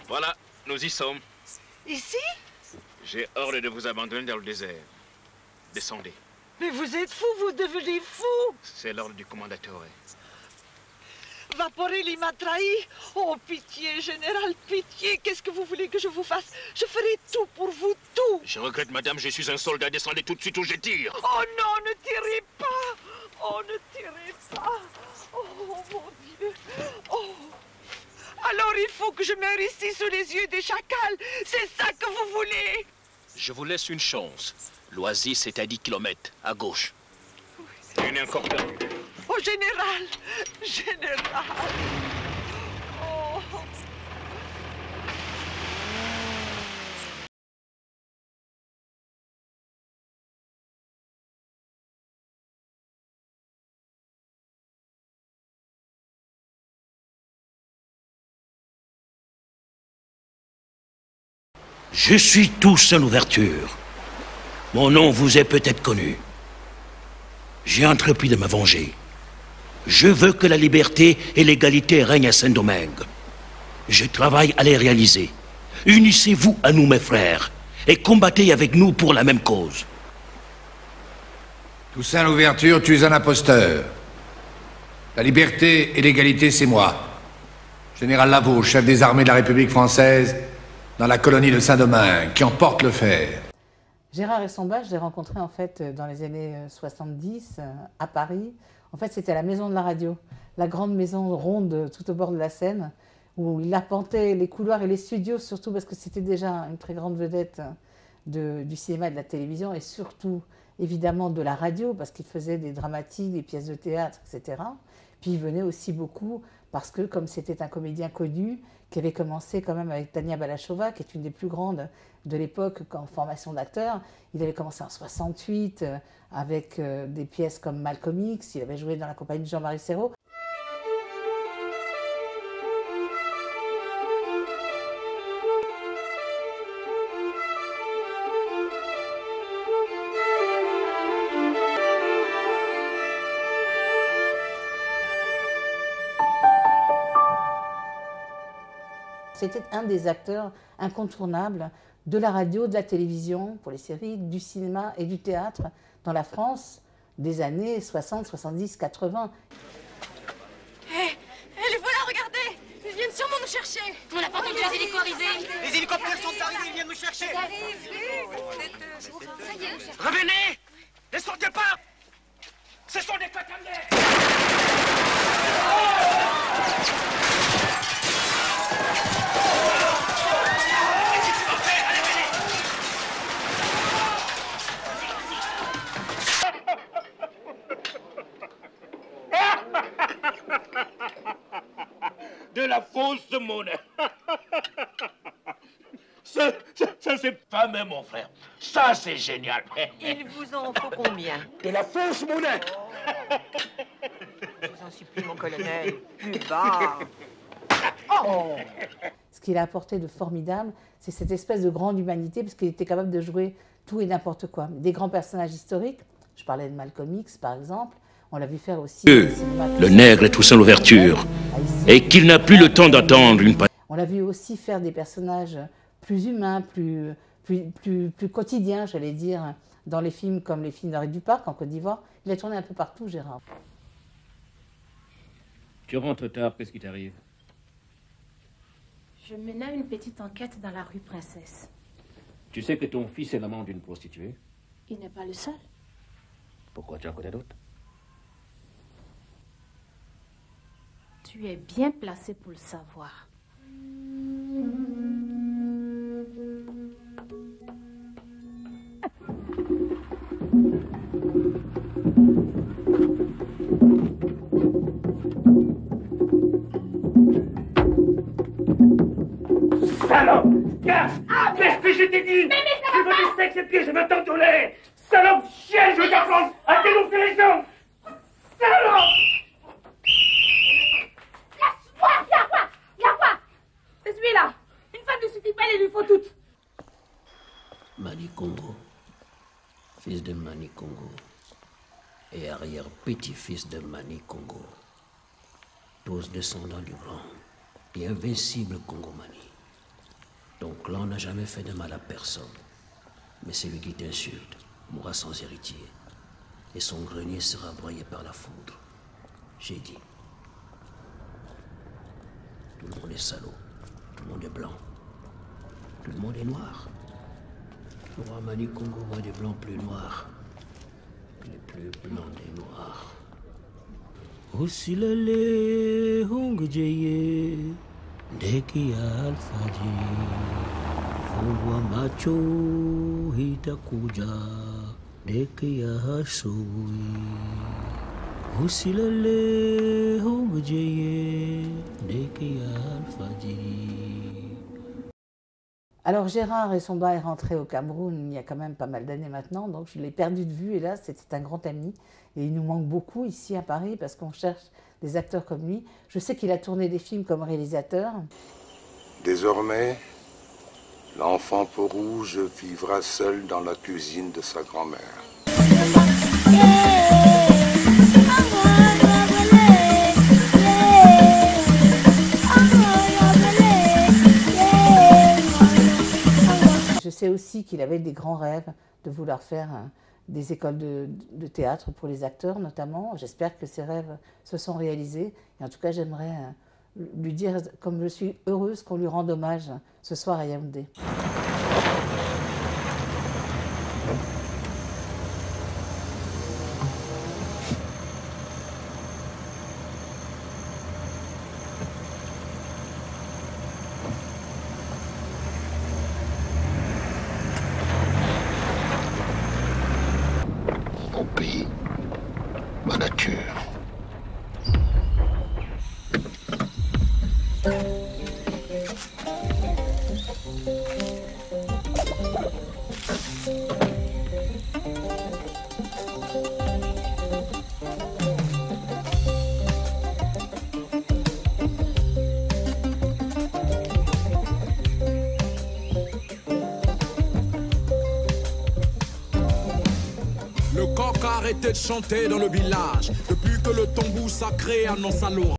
Voilà, nous y sommes. Ici? J'ai ordre de vous abandonner dans le désert. Descendez. Mais vous êtes fou, vous devenez fou. C'est l'ordre du commandatore. Vaporelli m'a trahi. Oh, pitié, général, pitié. Qu'est-ce que vous voulez que je vous fasse? Je ferai tout pour vous, tout. Je regrette, madame, je suis un soldat. Descendez tout de suite ou je tire. Oh non, ne tirez pas. Oh, ne tirez pas. Oh, mon Dieu. Oh. Alors il faut que je meure ici sous les yeux des chacals. C'est ça que vous voulez? Je vous laisse une chance. L'Oasis est à 10 km, à gauche. Il n'est encore perdu. Oh, général. Général. Oh. Je suis Toussaint Louverture. Mon nom vous est peut-être connu. J'ai entrepris de me venger. Je veux que la liberté et l'égalité règnent à Saint-Domingue. Je travaille à les réaliser. Unissez-vous à nous, mes frères, et combattez avec nous pour la même cause. Toussaint Louverture, tu es un imposteur. La liberté et l'égalité, c'est moi. Général Lavaux, chef des armées de la République française, dans la colonie de Saint-Domingue, qui emporte le fer. Gérard Essomba, je l'ai rencontré en fait dans les années 70 à Paris. En fait, c'était à la Maison de la Radio, la grande maison ronde tout au bord de la Seine, où il arpentait les couloirs et les studios, surtout parce que c'était déjà une très grande vedette du cinéma et de la télévision, et surtout, évidemment, de la radio, parce qu'il faisait des dramatiques, des pièces de théâtre, etc. Puis il venait aussi beaucoup parce que, comme c'était un comédien connu, qui avait commencé quand même avec Tania Balachova, qui est une des plus grandes de l'époque en formation d'acteur. Il avait commencé en 68 avec des pièces comme Malcolm X, il avait joué dans la compagnie de Jean-Marie Serrault. C'était un des acteurs incontournables de la radio, de la télévision, pour les séries, du cinéma et du théâtre dans la France des années 60, 70, 80. Hé, les voilà, regardez! Ils viennent sûrement nous chercher! On n'a pas entendu les hélicos arriver! Les hélicoptères sont arrivés, ils viennent nous chercher! Ils arrivent! Ça y est, Revenez! Ne sortez pas! Ce sont des claquemets! De la fausse monnaie. Ça c'est fameux, mon frère. Ça, c'est génial. Il vous en faut combien? De la fausse monnaie. Je vous en supplie, mon colonel. Plus bas. Oh. Ce qu'il a apporté de formidable, c'est cette espèce de grande humanité, parce qu'il était capable de jouer tout et n'importe quoi. Des grands personnages historiques, je parlais de Malcolm X par exemple, on l'a vu faire aussi... Le nègre est Toussaint Louverture, et qu'il n'a plus le temps d'attendre une... On l'a vu aussi faire des personnages plus humains, plus quotidiens, j'allais dire, dans les films comme les films d'Henri Duparc en Côte d'Ivoire. Il a tourné un peu partout, Gérard. Tu rentres tard, qu'est-ce qui t'arrive? Je menais une petite enquête dans la rue Princesse. Tu sais que ton fils est l'amant d'une prostituée? Il n'est pas le seul. Pourquoi tu en connais d'autres? Tu es bien placé pour le savoir. Salope! Qu'est-ce que je t'ai dit? Je veux des sexe et puis je veux t'entonner! Salope chienne, je veux t'apprendre à dénoncer les gens! Salope! c'est celui-là! Une femme ne suffit pas, il lui faut toutes! Mani Congo, fils de Mani Congo, et arrière-petit-fils de Mani Congo, tous descendants du grand et invincible Congo Mani. Ton clan n'a jamais fait de mal à personne. Mais celui qui t'insulte mourra sans héritier. Et son grenier sera broyé par la foudre. J'ai dit. Tout le monde est salaud. Tout le monde est blanc. Tout le monde est noir. Le roi Manikongo voit des blancs plus noirs. Les plus blancs des noirs. Osilale hongjeye deki alfaji fuwa macho hitakuja deki hasui Osilale hongjeye deki alfaji. Alors Gérard Essomba est rentré au Cameroun il y a quand même pas mal d'années maintenant, donc je l'ai perdu de vue et là c'était un grand ami et il nous manque beaucoup ici à Paris parce qu'on cherche des acteurs comme lui. Je sais qu'il a tourné des films comme réalisateur. Désormais, l'enfant peau rouge vivra seul dans la cuisine de sa grand-mère. Je sais aussi qu'il avait des grands rêves de vouloir faire des écoles de théâtre pour les acteurs notamment. J'espère que ces rêves se sont réalisés. Et en tout cas, j'aimerais lui dire comme je suis heureuse qu'on lui rende hommage ce soir à Yaoundé. Mon pays, ma nature. Le coq a arrêté de chanter dans le village depuis que le tambour sacré annonce à l'orage.